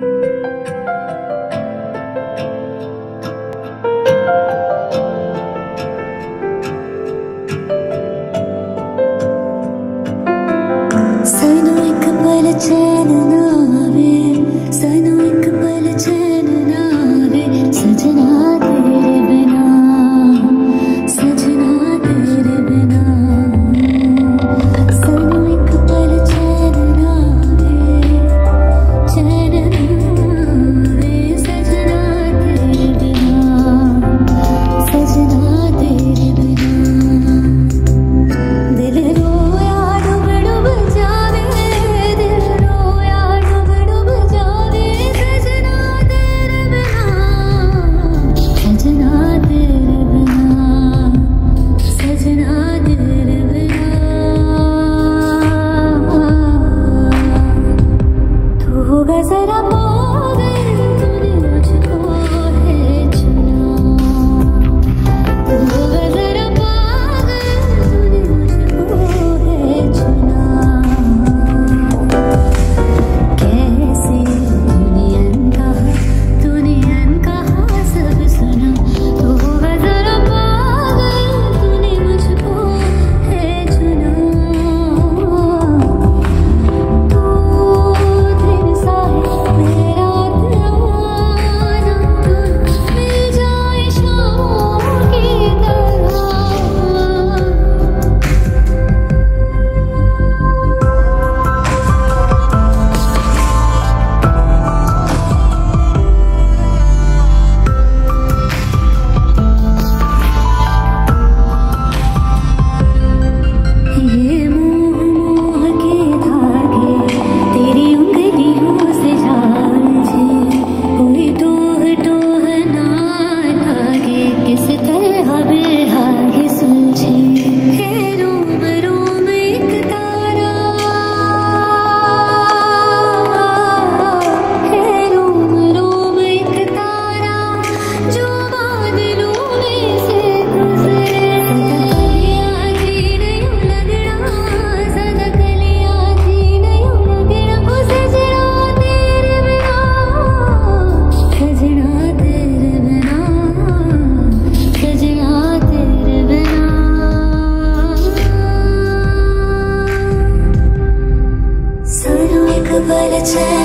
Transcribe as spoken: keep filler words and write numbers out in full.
सानू एक पल चैन ना आवे, सानू एक पल चैन ना आवे, सजना तेरे बिना, सजना तेरे बिना। सानू एक पल चैन ना आवे, चैन ना आवे, सजना तेरे बिना, सजना तेरे बिना। दिल रोया डूब डूब जावे, दिल रोया डूब डूब जावे, सजना तेरे बिना, सजना तेरे बिना, सजना तेरे बिना। तू होगा जरा पागल, तूने मुझको है चुना। तू होगा जरा पागल, तूने मुझको है चुना। कैसे तूने अनकहा, तूने अनकहा सब सुना। तू होगा जरा पागल, तूने मुझको है चुना। तू दिल सा है मेरा दीवाना, तू मिल जाए शामों की तरह। ये मोह मोह के धागे तेरी उंगलियों से झालझे, कोई टोह टोह ना लागे, किस तरह बेहागे सुलझे। है रोम रोम एक तारा, है रोम रोम एक तारा, जो बादलों में से गुजरे। सदा कलियां थी नहीं लगना, सदा कलियां थी नहीं लगना, ओ सजना तेरे बिना, सजना तेरे बिना, सजना तेरे बिना। सानू एक पल चैन